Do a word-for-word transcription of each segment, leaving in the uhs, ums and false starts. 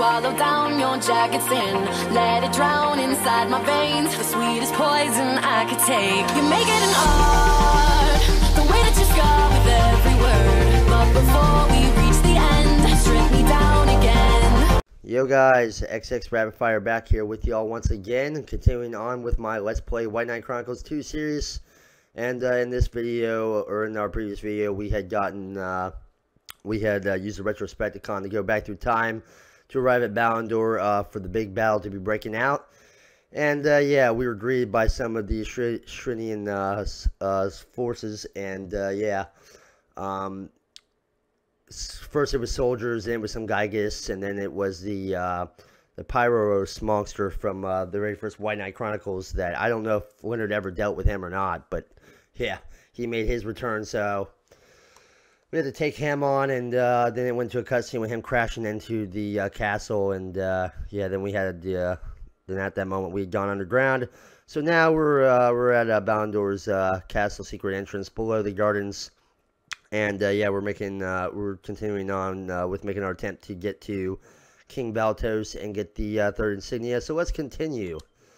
swallow down your jacket's in. Let it drown inside my veins, the sweetest poison I could take. You make it an art, the way that you scar with every word. But before we reach the end, strip me down again. Yo guys, xxRapidfire back here with y'all once again, continuing on with my Let's Play White Knight Chronicles two series. And uh, in this video, or in our previous video, we had gotten, uh, we had uh, used a retrospecticon to go back through time to arrive at Balandor uh, for the big battle to be breaking out. And uh, yeah, we were greeted by some of the Shrinian uh, uh, forces, and uh, yeah, um, first it was soldiers, then it was some Gygus, and then it was the uh, the Pyros monster from uh, the very first White Knight Chronicles. That I don't know if Leonard ever dealt with him or not, but yeah, he made his return, so we had to take him on, and uh, then it went to a cutscene with him crashing into the uh, castle, and uh, yeah, then we had uh, then at that moment we had gone underground. So now we're uh, we're at uh, Balandor's uh, Castle Secret entrance below the gardens. And, uh, yeah, we're making, uh, we're continuing on, uh, with making our attempt to get to King Valtos and get the, uh, third insignia. So let's continue.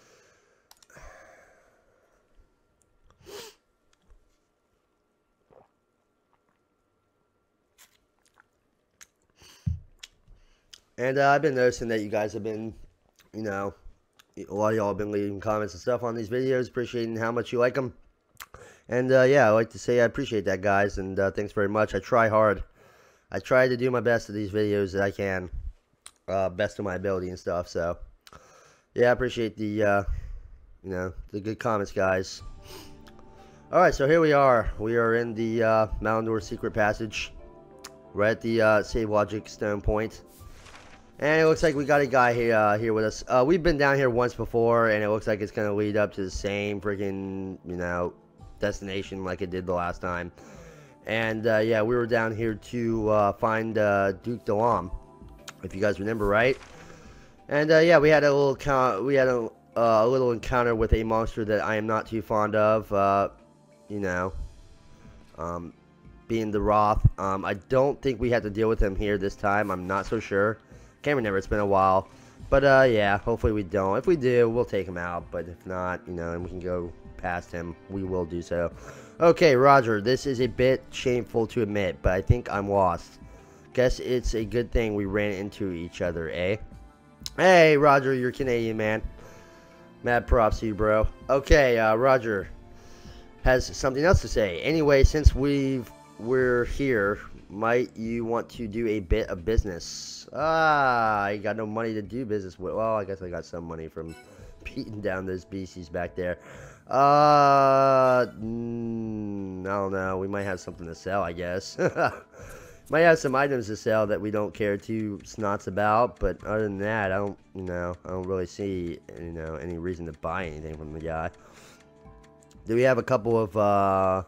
And, uh, I've been noticing that you guys have been, you know, a lot of y'all have been leaving comments and stuff on these videos, appreciating how much you like them. And, uh, yeah, I'd like to say I appreciate that, guys, and uh, thanks very much. I try hard. I try to do my best at these videos that I can, uh, best of my ability and stuff, so, yeah, I appreciate the, uh, you know, the good comments, guys. Alright, so here we are. We are in the, uh, Balandor Secret Passage, right at the, uh, Save Logic Stone Point. And it looks like we got a guy here, uh, here with us. Uh, we've been down here once before, and it looks like it's gonna lead up to the same freaking, you know, destination like it did the last time. And uh, yeah, we were down here to uh, find uh, Duke Delam, if you guys remember, right? And uh, yeah, we had a little count we had a, uh, a little encounter with a monster that I am not too fond of, uh, you know, um, being the Roth. um, I don't think we had to deal with him here this time. I'm not so sure, can't remember, it's been a while. But uh, yeah, hopefully we don't. If we do, we'll take him out, but if not, you know, and we can go past him, we will do so. Okay, Roger, this is a bit shameful to admit, but I think I'm lost. Guess it's a good thing we ran into each other, eh? Hey, Roger, you're Canadian, man. Mad props to you, bro. Okay, uh, Roger has something else to say. Anyway, since we've we're here, might you want to do a bit of business? Ah, I got no money to do business with. Well, I guess I got some money from beating down those beasties back there. Uh, mm, I don't know. We might have something to sell, I guess. Might have some items to sell that we don't care too snots about, but other than that, I don't, you know, I don't really see, you know, any reason to buy anything from the guy. Do we have a couple of, uh,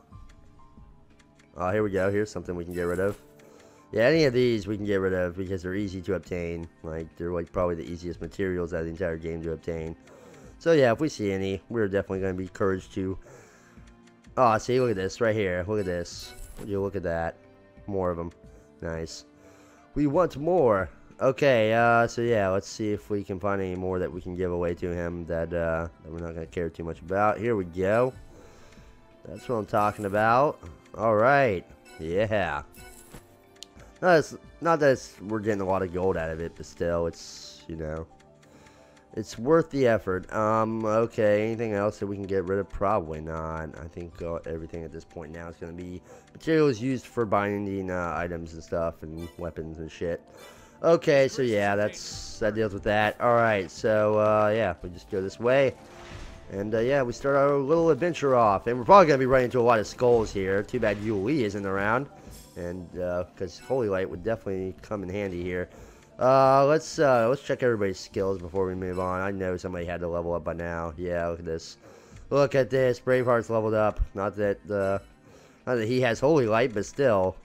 oh, here we go. Here's something we can get rid of. Yeah, any of these we can get rid of because they're easy to obtain. Like, they're like probably the easiest materials out of the entire game to obtain. So yeah, if we see any, we're definitely going to be encouraged to. Oh, see, look at this right here. Look at this. Would you look at that? More of them. Nice. We want more. Okay, uh, so yeah, let's see if we can find any more that we can give away to him that, uh, that we're not going to care too much about. Here we go. That's what I'm talking about. Alright. Yeah. Not, as, not that it's, we're getting a lot of gold out of it, but still, it's, you know, it's worth the effort. Um, okay, anything else that we can get rid of? Probably not. I think uh, everything at this point now is going to be materials used for binding uh, items and stuff and weapons and shit. Okay, so yeah, that's that deals with that. Alright, so uh, yeah, we just go this way. And uh, yeah, we start our little adventure off. And we're probably going to be running into a lot of skulls here. Too bad Yuli isn't around. And because uh, Holy Light would definitely come in handy here. Uh, let's, uh, let's check everybody's skills before we move on. I know somebody had to level up by now. Yeah, look at this. Look at this. Braveheart's leveled up. Not that, uh, not that he has Holy Light, but still.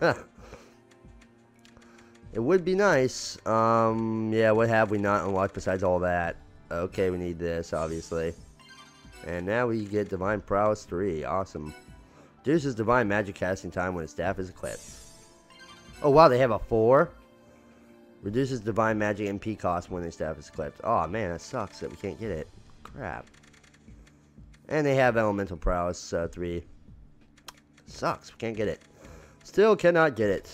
It would be nice. Um, yeah, what have we not unlocked besides all that? Okay, we need this, obviously. And now we get Divine Prowess three. Awesome. Reduces Divine Magic casting time when its staff is equipped. Oh, wow, they have a four? Reduces divine magic M P cost when the staff is clipped. Oh man, that sucks that we can't get it. Crap. And they have elemental prowess uh, three. Sucks, we can't get it. Still cannot get it.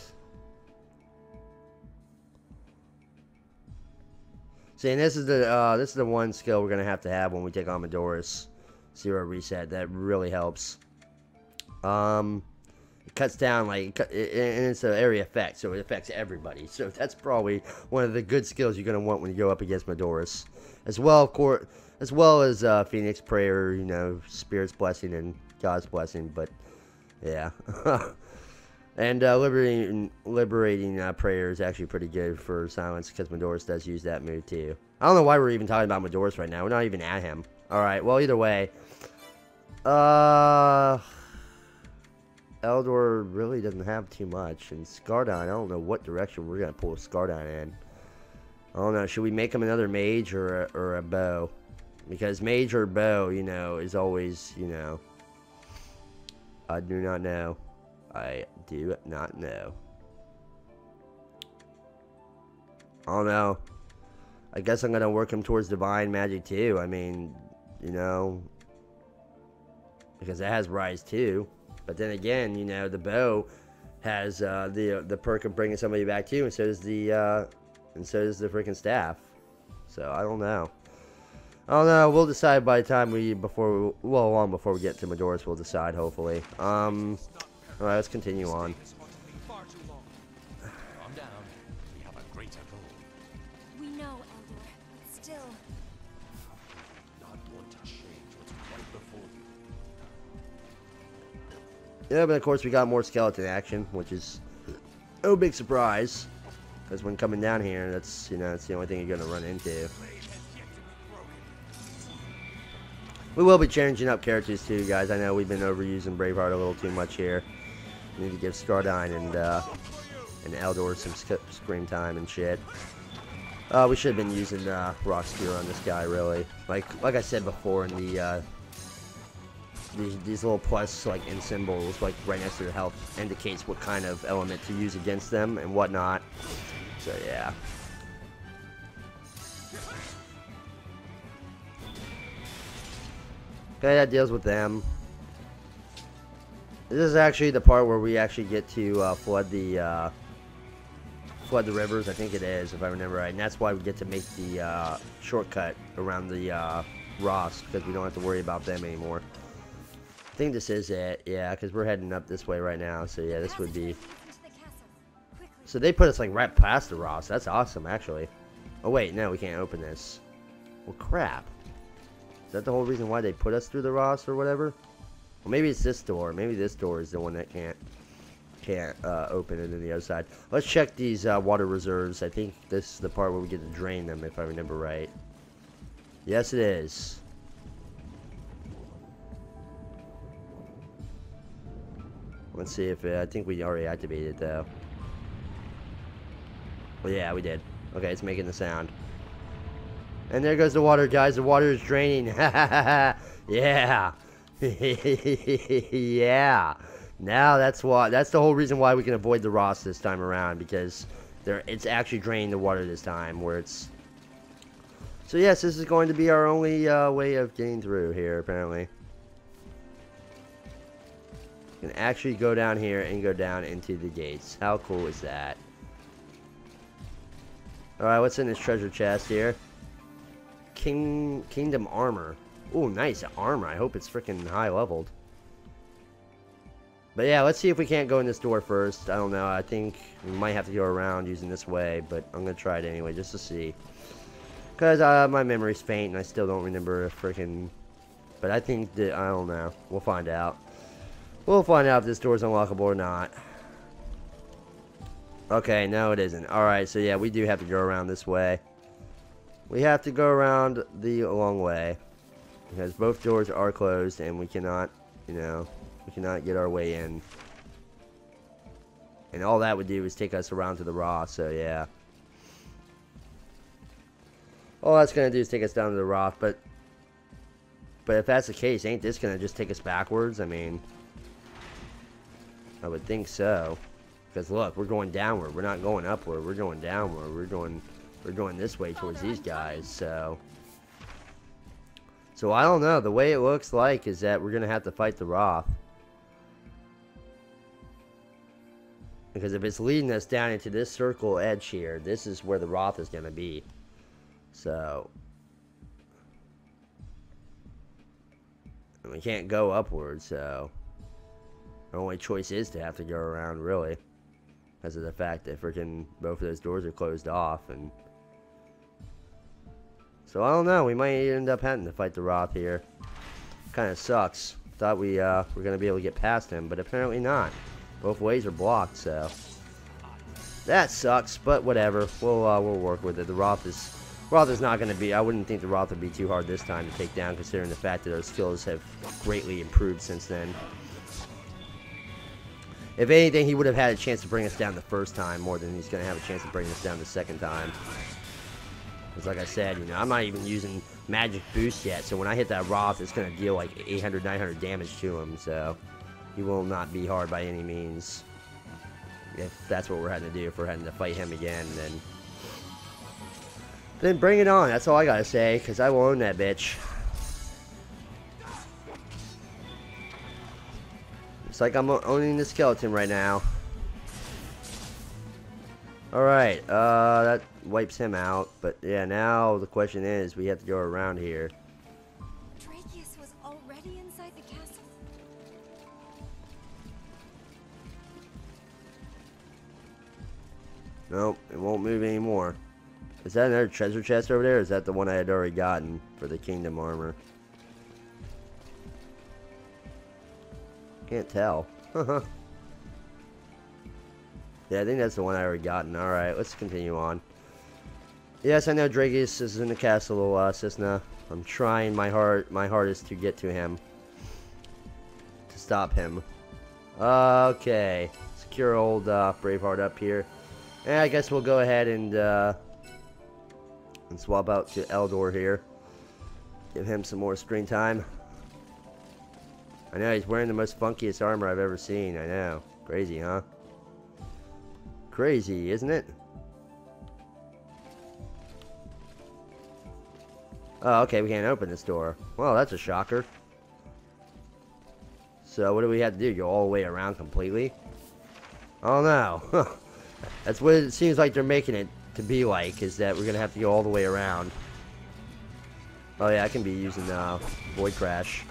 See, and this is the uh, this is the one skill we're gonna have to have when we take on Madoris. Zero reset. That really helps. Um, it cuts down like, and it's an area effect, so it affects everybody. So that's probably one of the good skills you're gonna want when you go up against Madoris, as well, of course, as well as uh, Phoenix Prayer, you know, Spirit's Blessing and God's Blessing. But yeah, and uh, liberating liberating uh, prayer is actually pretty good for silence because Madoris does use that move too. I don't know why we're even talking about Madoris right now. We're not even at him. All right. Well, either way. Uh, Eldor really doesn't have too much, and Scardigne, I don't know what direction we're gonna pull Scardigne in. I don't know. Should we make him another mage or a, or a bow? Because mage or bow, you know, is always, you know. I do not know. I do not know. I don't know. I guess I'm gonna work him towards divine magic too. I mean, you know. Because it has rise too, but then again, you know, the bow has uh, the the perk of bringing somebody back too, and so does the uh, and so does the freaking staff. So I don't know. I don't know. We'll decide by the time we before we, well long before we get to Madoris. We'll decide hopefully. Um, all right, let's continue on. We know, Elder, but still. Yeah, but of course we got more skeleton action, which is no big surprise, because when coming down here, that's, you know, that's the only thing you're gonna run into. We will be changing up characters too, guys. I know we've been overusing Braveheart a little too much here. We need to give Scardigne and uh, and Eldor some sc screen time and shit. Uh, we should have been using uh, Rock Spear on this guy, really. Like like I said before in the. Uh, These, these little plus like in symbols like right next to the health indicates what kind of element to use against them and whatnot. So yeah. Okay, that deals with them. This is actually the part where we actually get to uh, flood the uh, flood the rivers. I think it is, if I remember right, and that's why we get to make the uh, shortcut around the uh, Ross, because we don't have to worry about them anymore. I think this is it, yeah, because we're heading up this way right now, so yeah, this would be... So they put us, like, right past the Ross. That's awesome, actually. Oh, wait, no, we can't open this. Well, crap. Is that the whole reason why they put us through the Ross or whatever? Well, maybe it's this door. Maybe this door is the one that can't can't uh, open it on the other side. Let's check these uh, water reserves. I think this is the part where we get to drain them, if I remember right. Yes, it is. Let's see if it, I think we already activated it though. Well, yeah, we did. Okay, it's making the sound. And there goes the water, guys. The water is draining. yeah. yeah. Now that's why. That's the whole reason why we can avoid the Ross this time around, because there it's actually draining the water this time. Where it's. So yes, this is going to be our only uh, way of getting through here, apparently. Can actually go down here and go down into the gates. How cool is that? Alright, what's in this treasure chest here? King Kingdom armor. Oh, nice armor. I hope it's freaking high leveled. But yeah, let's see if we can't go in this door first. I don't know. I think we might have to go around using this way, but I'm going to try it anyway just to see. Because uh, my memory's faint and I still don't remember a freaking... But I think that... I don't know. We'll find out. We'll find out if this door's unlockable or not. Okay, no it isn't. Alright, so yeah, we do have to go around this way. We have to go around the long way. Because both doors are closed and we cannot, you know, we cannot get our way in. And all that would do is take us around to the Raw, so yeah. All that's going to do is take us down to the Roth, but... But if that's the case, ain't this going to just take us backwards? I mean... I would think so. Because look, we're going downward. We're not going upward. We're going downward. We're going, we're going this way towards these guys. So, so I don't know. The way it looks like is that we're gonna have to fight the Wrath. Because if it's leading us down into this circle edge here, this is where the Wrath is gonna be. So, and we can't go upward. So, our only choice is to have to go around, really. Because of the fact that freaking both of those doors are closed off. And so I don't know, we might end up having to fight the Wrath here. Kind of sucks. Thought we uh, were going to be able to get past him, but apparently not. Both ways are blocked, so that sucks, but whatever. We'll uh, we'll work with it. The Wrath is Wrath is not going to be, I wouldn't think the Wrath would be too hard this time to take down, considering the fact that our skills have greatly improved since then. If anything, he would have had a chance to bring us down the first time more than he's going to have a chance to bring us down the second time. Because like I said, you know, I'm not even using magic boost yet, so when I hit that Wrath, it's going to deal like eight hundred, nine hundred damage to him, so he will not be hard by any means. If that's what we're having to do, if we're having to fight him again, then then bring it on. That's all I got to say, because I will own that bitch. It's like I'm owning the skeleton right now. Alright, uh, that wipes him out. But yeah, now the question is, we have to go around here. Drakius was already inside the castle? Nope, it won't move anymore. Is that another treasure chest over there? Or is that the one I had already gotten for the kingdom armor? Can't tell. Yeah, I think that's the one I already gotten. Alright, let's continue on. Yes, I know Drakius is in the castle, uh, Cisna. I'm trying my hard, my hardest to get to him. To stop him. Okay. Secure old uh, Braveheart up here. And I guess we'll go ahead and, uh, and swap out to Eldor here. Give him some more screen time. I know, he's wearing the most funkiest armor I've ever seen. I know. Crazy, huh? Crazy, isn't it? Oh, okay, we can't open this door. Well, that's a shocker. So, what do we have to do? Go all the way around completely? Oh, no. That's what it seems like they're making it to be like, is that we're going to have to go all the way around. Oh, yeah, I can be using uh, Void Crash.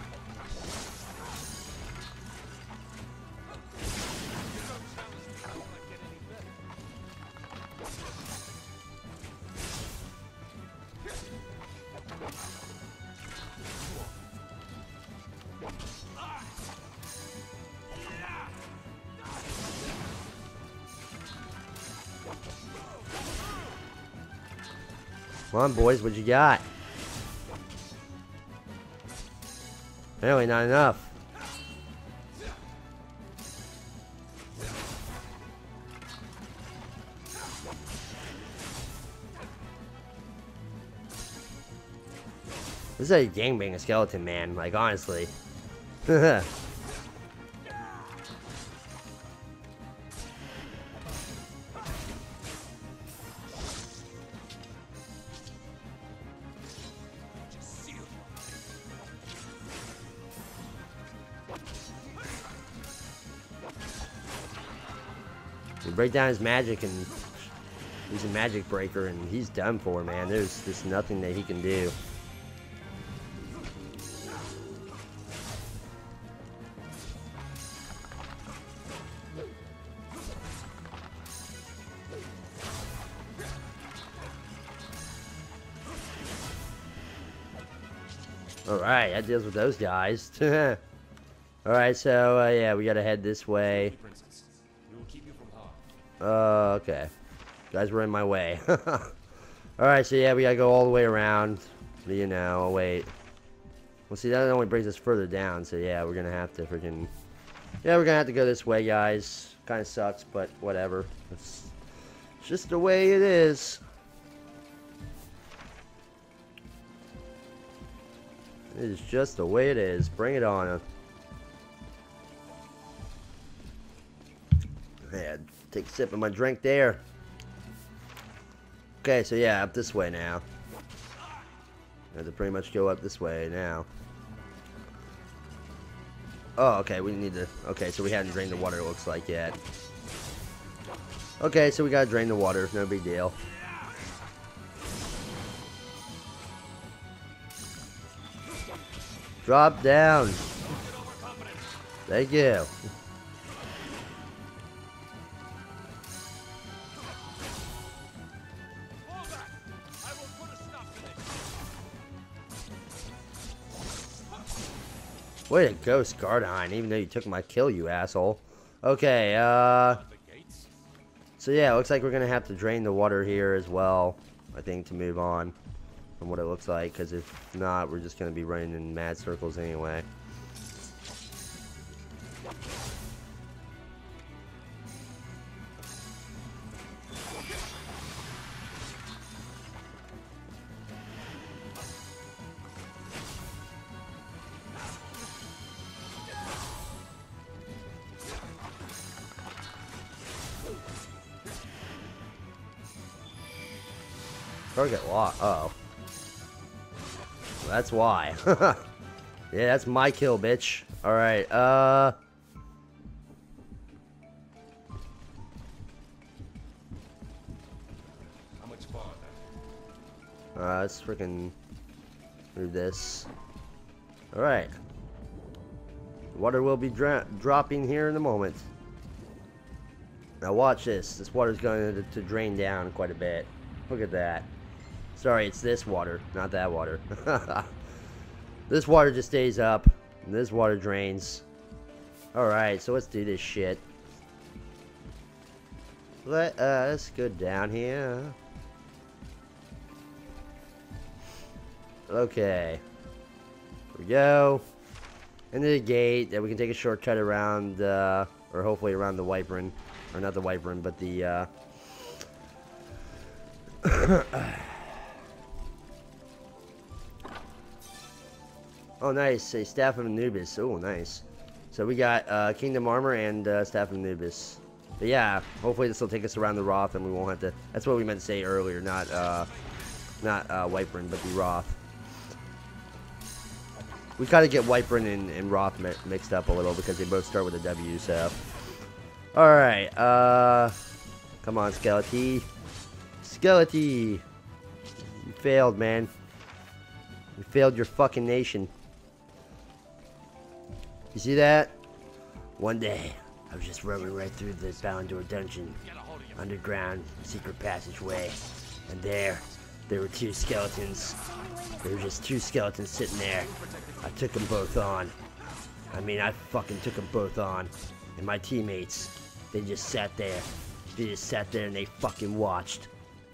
Come on, boys, what you got? Apparently not enough. This is a gangbang skeleton, man. Like, honestly. You break down his magic and he's a magic breaker and he's done for, man. There's just nothing that he can do. Alright, that deals with those guys. Alright, so uh, yeah, we gotta head this way. Uh, okay. Guys were in my way. Alright, so yeah, we gotta go all the way around. You know, wait. Well, see, that only brings us further down, so yeah, we're gonna have to freaking... Yeah, we're gonna have to go this way, guys. Kinda sucks, but whatever. It's just the way it is. It is just the way it is. Bring it on. Man, take a sip of my drink there. Okay, so yeah, up this way now. I have to pretty much go up this way now. Oh, okay, we need to... Okay, so we haven't drained the water, it looks like, yet. Okay, so we gotta drain the water. No big deal. Drop down. Thank you. Way to go, Scardigne, even though you took my kill, you asshole. Okay, uh... so yeah, it looks like we're gonna have to drain the water here as well, I think, to move on from what it looks like, because if not, we're just gonna be running in mad circles anyway. Target locked. Uh oh. That's why. Yeah, that's my kill, bitch. Alright, uh... How much farther? Uh, let's freaking move this. Alright. Water will be dra dropping here in a moment. Now watch this. This water's going to, to drain down quite a bit. Look at that. Sorry, it's this water, not that water. This water just stays up, and this water drains. Alright, so let's do this shit. Let us go down here. Okay. Here we go. Into the gate, that we can take a shortcut around, uh, or hopefully around the Wyvern. Or not the Wyvern, but the, uh... Oh, nice. A Staff of Anubis. Oh, nice. So we got uh, Kingdom Armor and uh, Staff of Anubis. But yeah, hopefully this will take us around the Roth and we won't have to... That's what we meant to say earlier, not uh, not uh, Wyvern, but the Roth. We kind of get Wyvern and, and Roth mi mixed up a little because they both start with a W, so... Alright, uh... come on, Skelety. Skelety! You failed, man. You failed your fucking nation. You see that? One day, I was just roaming right through the Balandor dungeon, underground secret passageway, and there, there were two skeletons. There were just two skeletons sitting there. I took them both on. I mean, I fucking took them both on. And my teammates, they just sat there. They just sat there and they fucking watched.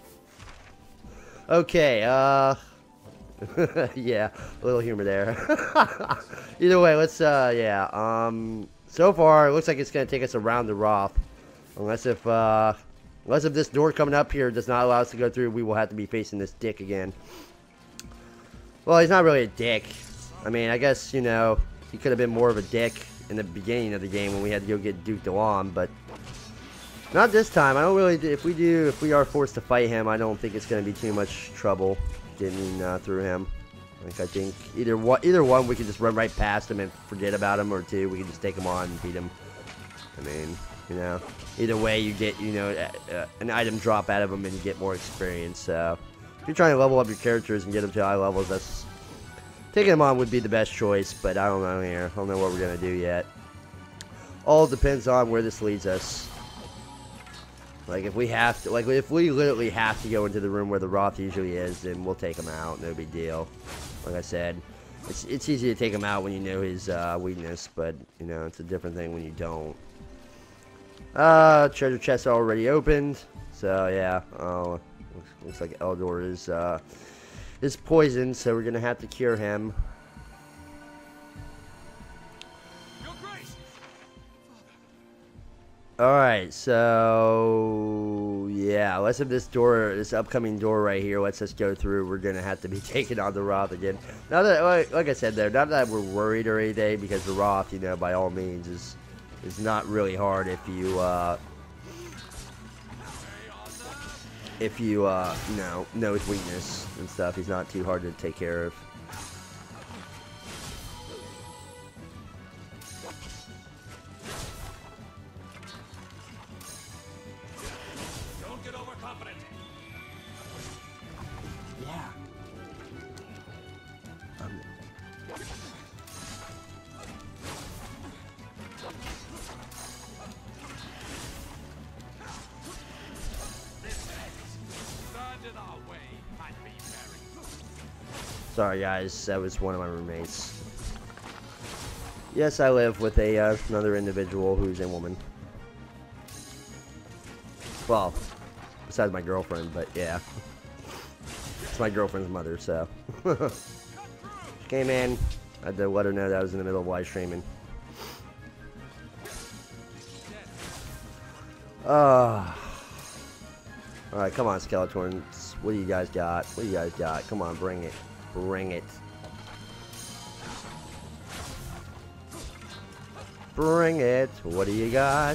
Okay, uh... yeah, a little humor there. Either way, let's, uh, yeah, um, so far, it looks like it's going to take us around the Roth. Unless if, uh, unless if this door coming up here does not allow us to go through, we will have to be facing this dick again. Well, he's not really a dick. I mean, I guess, you know, he could have been more of a dick in the beginning of the game when we had to go get Duke Delam, but not this time. I don't really, if we do, if we are forced to fight him, I don't think it's going to be too much trouble getting uh, through him. Like, I think either one, either one, we can just run right past him and forget about him, or two, we can just take him on and beat him. I mean, you know, either way, you get, you know, uh, an item drop out of him and you get more experience. So, if you're trying to level up your characters and get them to high levels, that's taking them on would be the best choice. But I don't know here. I don't know what we're gonna do yet. All depends on where this leads us. Like, if we have to, like, if we literally have to go into the room where the Roth usually is, then we'll take him out. No big deal. Like I said, it's, it's easy to take him out when you know his uh, weakness, but, you know, it's a different thing when you don't. Uh, treasure chest already opened. So, yeah. Oh, looks, looks like Eldor is, uh, is poisoned, so we're going to have to cure him. Alright, so yeah, unless if this door, this upcoming door right here lets us go through, we're gonna have to be taking on the Roth again. Now that, like, like I said there, not that we're worried or anything, because the Roth, you know, by all means is is not really hard if you uh, if you, uh, you know, know his weakness and stuff. He's not too hard to take care of. Don't get overconfident. Yeah. Um, Stand in our way and be merry. Sorry, guys. That was one of my roommates. Yes, I live with a uh, another individual who's a woman. Well, besides my girlfriend, but yeah. It's my girlfriend's mother, so. Came in. I had to let her know that I was in the middle of live streaming. Ah. Uh, Alright, come on, Skeletons. What do you guys got? What do you guys got? Come on, bring it. Bring it. Bring it. What do you got?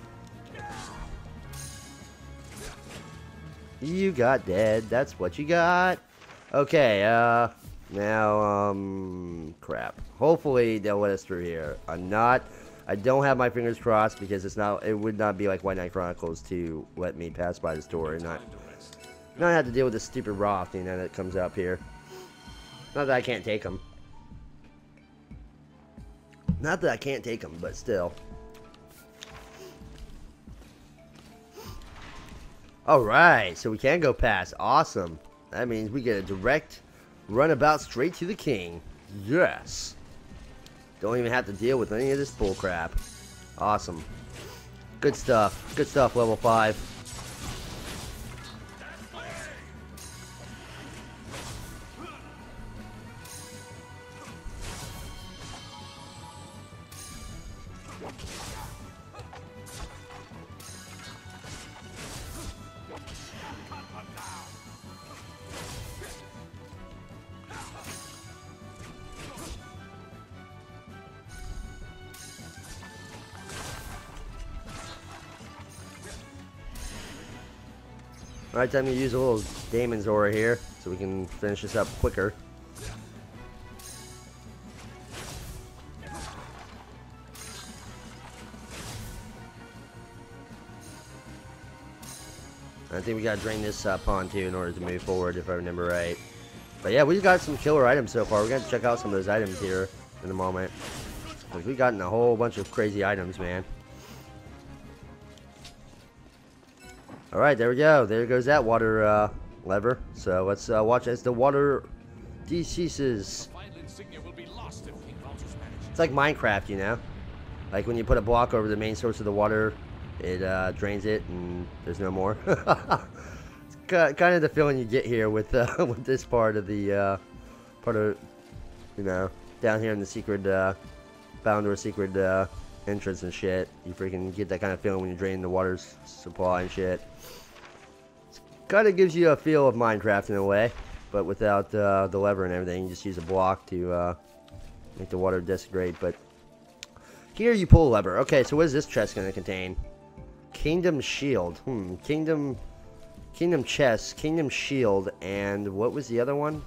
You got dead. That's what you got. Okay, uh, now, um, crap. Hopefully they'll let us through here. I'm not, I don't have my fingers crossed because it's not, it would not be like White Knight Chronicles to let me pass by the store and not, not have to deal with this stupid Roth, you know, that comes up here. Not that I can't take them. Not that I can't take them, but still. Alright, so we can go past. Awesome. That means we get a direct runabout straight to the king. Yes. Don't even have to deal with any of this bullcrap. Awesome. Good stuff. Good stuff, level five. Alright, time to use a little Damon's Aura here so we can finish this up quicker. I think we gotta drain this uh, pond too in order to move forward, if I remember right. But yeah, we've got some killer items so far. We're gonna check out some of those items here in a moment. Like, we've gotten a whole bunch of crazy items, man. Alright, there we go. There goes that water uh, lever. So let's uh, watch as the water deceases. It's like Minecraft, you know? Like when you put a block over the main source of the water, it uh, drains it and there's no more. It's kind of the feeling you get here with uh, with this part of the uh, part of, you know, down here in the secret uh, Balandor secret uh, entrance and shit. You freaking get that kind of feeling when you're draining the water supply and shit. Kind of gives you a feel of Minecraft in a way, but without uh, the lever and everything. You just use a block to uh, make the water disintegrate. But here you pull a lever. Okay, so what is this chest going to contain? Kingdom Shield. Hmm. Kingdom. Kingdom Chest. Kingdom Shield. And what was the other one?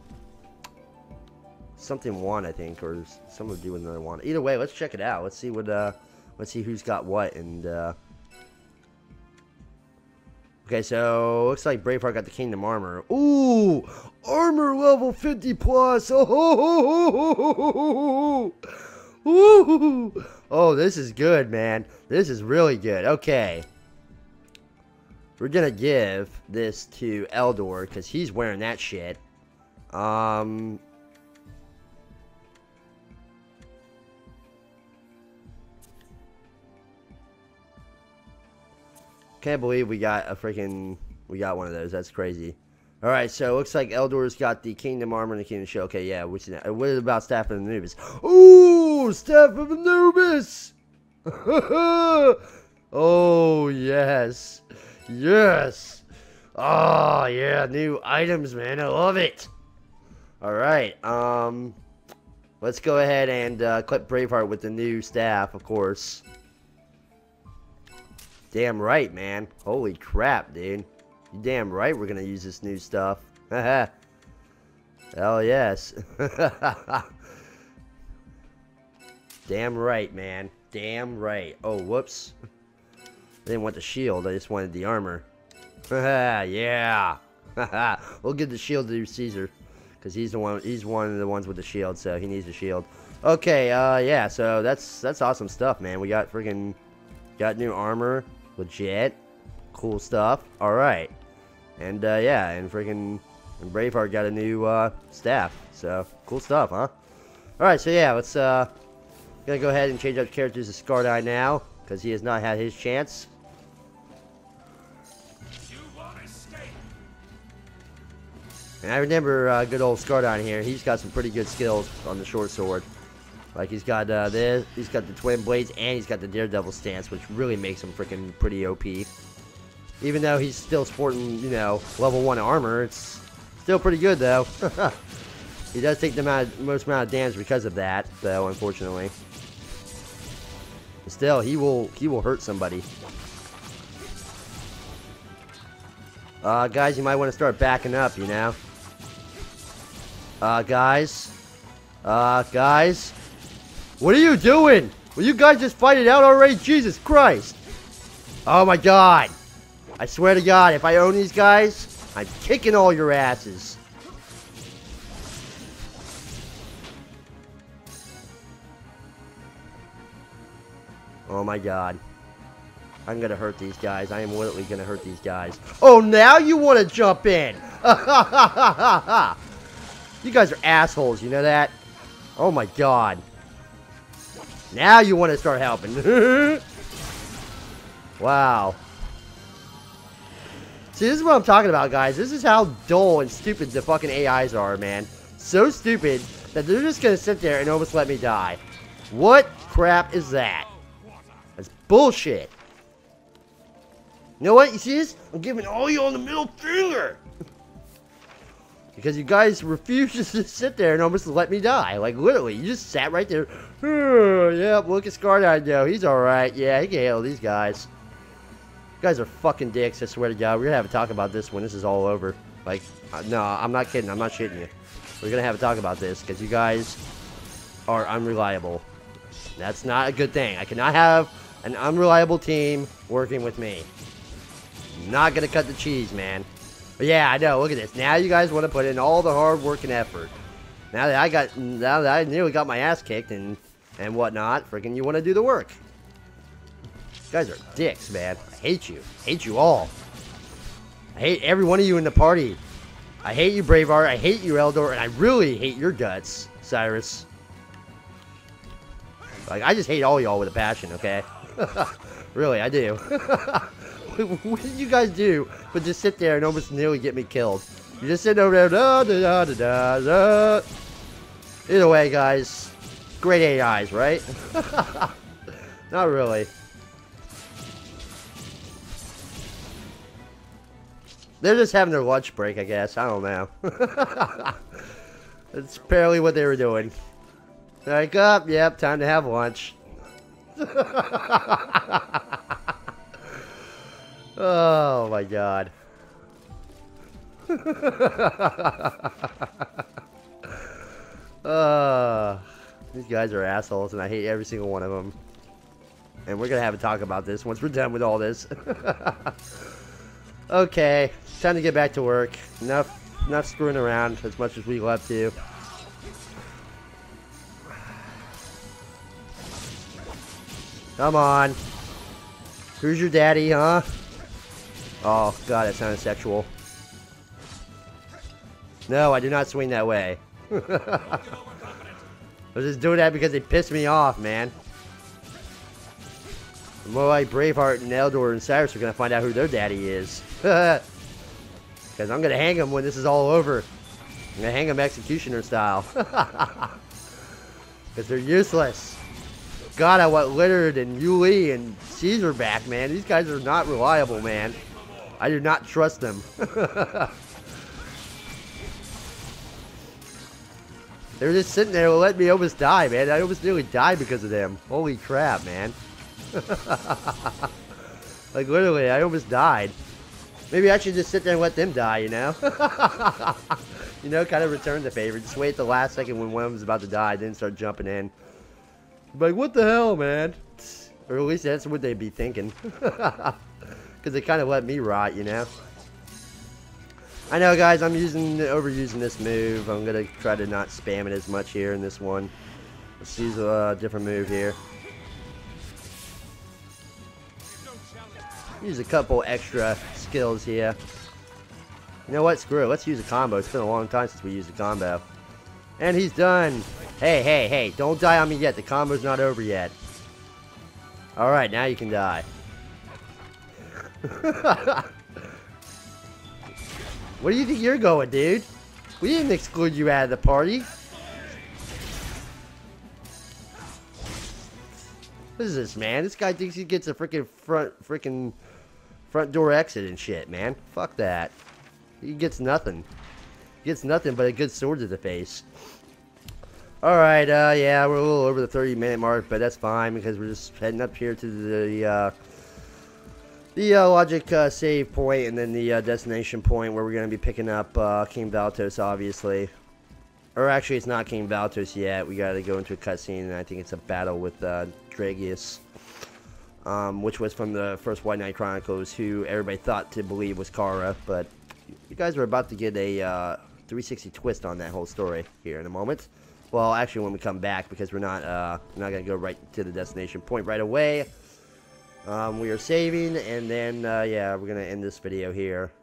Something one, I think, or something to do with another one. Either way, let's check it out. Let's see what. Uh, let's see who's got what. And. Uh, Okay, so looks like Braveheart got the Kingdom Armor. Ooh, armor level fifty plus. Oh, ooh. Oh, this is good, man. This is really good. Okay, we're gonna give this to Eldor because he's wearing that shit. Um. Can't believe we got a freaking, we got one of those. That's crazy. Alright, so it looks like Eldor's got the Kingdom Armor and the Kingdom Shield. Okay, yeah, which, what about Staff of Anubis? Ooh, Staff of Anubis! Oh, yes. Yes. Oh, yeah, new items, man. I love it. Alright, um, let's go ahead and uh, clip Braveheart with the new staff, of course. Damn right, man. Holy crap, dude. You damn right we're gonna use this new stuff. Haha. Hell yes. Damn right, man. Damn right. Oh, whoops. I didn't want the shield. I just wanted the armor. Yeah. We'll give the shield to Caesar, because he's the one. He's one of the ones with the shield, so he needs the shield. Okay. Uh, yeah. So that's that's awesome stuff, man. We got freaking got new armor, legit, cool stuff. All right. And uh, yeah, and freaking and Braveheart got a new uh, staff. So cool stuff, huh? All right. So yeah, let's uh, gonna go ahead and change up characters to Scardigne now, because he has not had his chance. And I remember uh, good old Scardigne here. He's got some pretty good skills on the short sword. Like he's got uh, this, he's got the twin blades, and he's got the Daredevil stance, which really makes him freaking pretty O P. Even though he's still sporting, you know, level one armor, it's still pretty good though. He does take the amount of, most amount of damage because of that, though, unfortunately. But still, he will he will hurt somebody. Uh, guys, you might want to start backing up, you know. Uh, guys. Uh, guys. What are you doing? Will you guys just fight it out already? Jesus Christ. Oh my God. I swear to God, if I own these guys, I'm kicking all your asses. Oh my God. I'm gonna hurt these guys. I am literally gonna hurt these guys. Oh, now you want to jump in? You guys are assholes, you know that? Oh my God. Now you want to start helping. Wow. See, this is what I'm talking about, guys. This is how dull and stupid the fucking A Is are, man. So stupid that they're just gonna sit there and almost let me die. What crap is that? That's bullshit. You know what? You see this? I'm giving all you on the middle finger. Because you guys refuse to just sit there and almost let me die. Like, literally, you just sat right there. Oh, yep, look at Scardigne, though. He's alright. Yeah, he can handle these guys. You guys are fucking dicks, I swear to God. We're going to have a talk about this when this is all over. Like, uh, no, I'm not kidding. I'm not shitting you. We're going to have a talk about this because you guys are unreliable. That's not a good thing. I cannot have an unreliable team working with me. Not gonna cut the cheese, man. But yeah, I know. Look at this. Now you guys want to put in all the hard work and effort. Now that I got, now that I nearly got my ass kicked and and whatnot, freaking, you want to do the work. You guys are dicks, man. I hate you. I hate you all. I hate every one of you in the party. I hate you, Braveheart. I hate you, Eldor, and I really hate your guts, Cyrus. Like, I just hate all y'all with a passion. Okay. Really, I do. What did you guys do but just sit there and almost nearly get me killed? You're just sitting over there. Da, da, da, da, da. Either way, guys. Great A Is, right? Not really. They're just having their lunch break, I guess. I don't know. That's apparently what they were doing. Like, up, yep, time to have lunch. Oh my God. uh, these guys are assholes, and I hate every single one of them. And we're gonna have a talk about this once we're done with all this. Okay, time to get back to work. Enough, enough screwing around as much as we love to. Come on. Who's your daddy, huh? Oh, God, that sounded sexual. No, I do not swing that way. I was just doing that because they pissed me off, man. More like Braveheart and Eldor and Cyrus are going to find out who their daddy is. Because I'm going to hang them when this is all over. I'm going to hang them executioner style. Because they're useless. God, I want Leonard and Yuli and Caesar back, man. These guys are not reliable, man. I do not trust them. They were just sitting there and let me almost die, man. I almost nearly died because of them. Holy crap, man. Like, literally, I almost died. Maybe I should just sit there and let them die, you know? You know, kind of return the favor. Just wait at the last second when one of them's about to die, then start jumping in. Like, what the hell, man? Or at least that's what they'd be thinking. Because they kind of let me rot, you know? I know, guys, I'm using overusing this move. I'm going to try to not spam it as much here in this one. Let's use a uh, different move here. Use a couple extra skills here. You know what? Screw it. Let's use a combo. It's been a long time since we used a combo. And he's done. Hey, hey, hey. Don't die on me yet. The combo's not over yet. Alright, now you can die. Where do you think you're going, dude? We didn't exclude you out of the party. What is this, man? This guy thinks he gets a freaking front, freaking front door exit and shit, man. Fuck that. He gets nothing. He gets nothing but a good sword to the face. Alright, uh, yeah, we're a little over the thirty minute mark, but that's fine because we're just heading up here to the, uh, the uh, logic uh, save point and then the uh, destination point where we're going to be picking up uh, King Valtos, obviously. Or actually, it's not King Valtos yet. We got to go into a cutscene, and I think it's a battle with uh, Dragius, um, which was from the first White Knight Chronicles, who everybody thought to believe was Kara, but you guys are about to get a uh, three sixty twist on that whole story here in a moment. Well, actually, when we come back, because we're not uh, we're not gonna go right to the destination point right away. Um, we are saving, and then uh, yeah, we're gonna end this video here.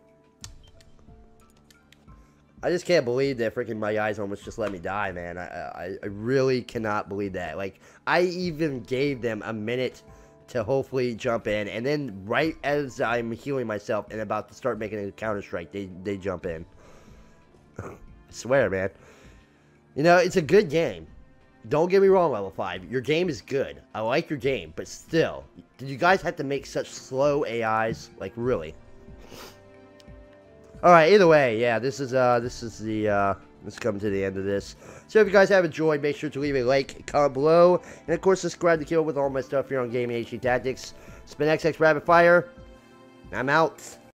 I just can't believe that freaking my eyes almost just let me die, man. I, I I really cannot believe that. Like, I even gave them a minute to hopefully jump in, and then right as I'm healing myself and about to start making a counter strike, they they jump in. I swear, man. You know, it's a good game. Don't get me wrong, level five. Your game is good. I like your game, but still, did you guys have to make such slow A Is? Like, really? All right. Either way, yeah. This is uh, this is the uh, let's come to the end of this. So if you guys have enjoyed, make sure to leave a like, comment below, and of course subscribe to keep up with all my stuff here on Gaming H D Tactics. It's been X X Rapid Fire. I'm out.